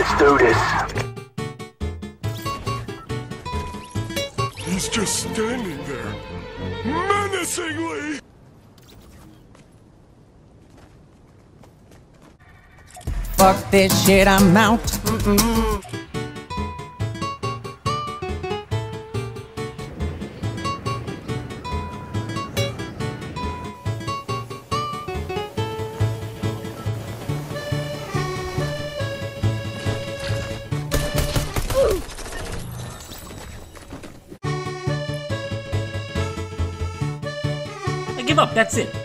Let's do this. He's just standing there, menacingly! Fuck this shit, I'm out. I give up, that's it.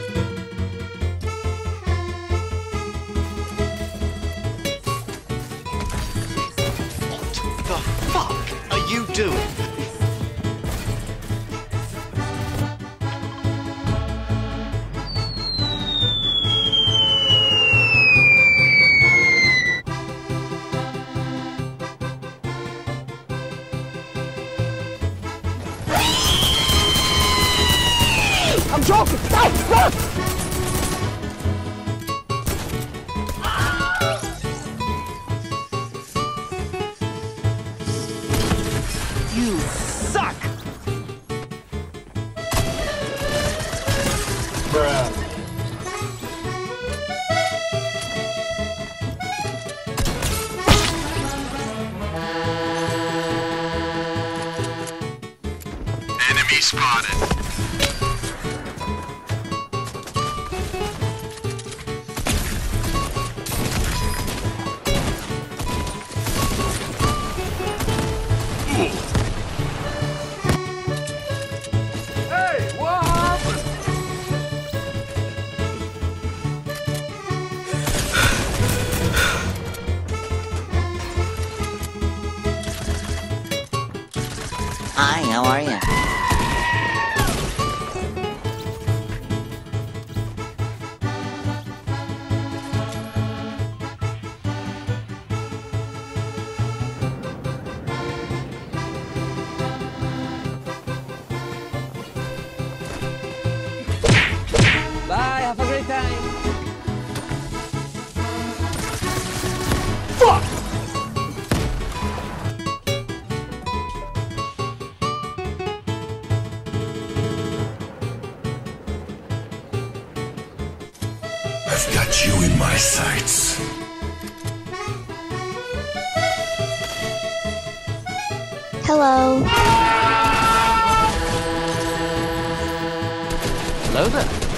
What the fuck are you doing? I'm joking! No! You suck! Bruh. Enemy spotted. Hey, what happened? Hi, how are you? Bye, have a great time. Fuck! I've got you in my sights. Hello. Hello there.